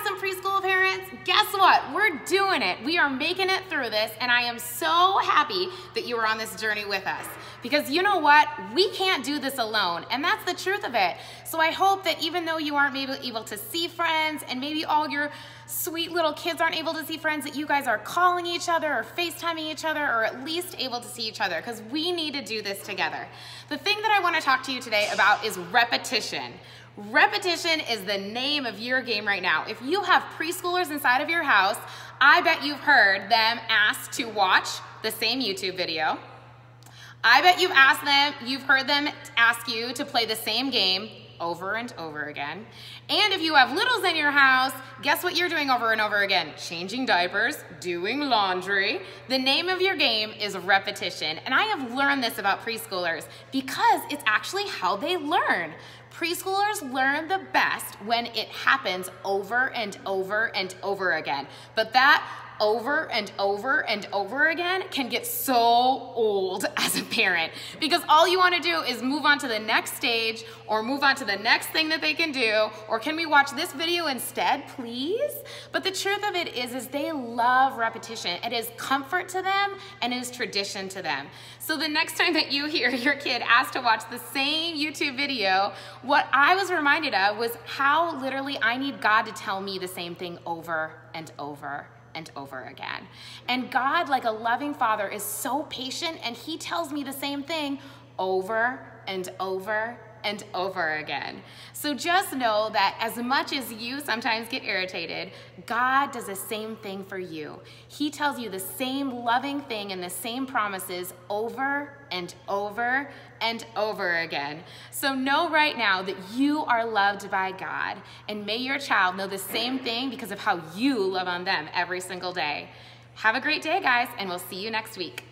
some preschool parents? Guess what? We're doing it. We are making it through this, and I am so happy that you are on this journey with us. Because you know what? We can't do this alone, and that's the truth of it. So I hope that even though you aren't maybe able to see friends, and maybe all your sweet little kids aren't able to see friends, that you guys are calling each other or FaceTiming each other, or at least able to see each other, because we need to do this together. The thing that I want to talk to you today about is repetition. Repetition is the name of your game right now. If you have preschoolers inside of your house, I bet you've heard them ask to watch the same YouTube video. I bet you've heard them ask you to play the same game over and over again. And if you have littles in your house, guess what you're doing over and over again? Changing diapers, doing laundry. The name of your game is repetition. And I have learned this about preschoolers because it's actually how they learn. Preschoolers learn the best when it happens over and over and over again. But that over and over and over again can get so old as a parent, because all you want to do is move on to the next stage or move on to the next thing that they can do, or can we watch this video instead, please? But the truth of it is they love repetition. It is comfort to them and it is tradition to them. So the next time that you hear your kid ask to watch the same YouTube video, what I was reminded of was how literally I need God to tell me the same thing over and over and over again. And God, like a loving father, is so patient, and he tells me the same thing over and over and over again. So just know that as much as you sometimes get irritated, God does the same thing for you. He tells you the same loving thing and the same promises over and over and over again. So know right now that you are loved by God, and may your child know the same thing because of how you love on them every single day. Have a great day, guys, and we'll see you next week.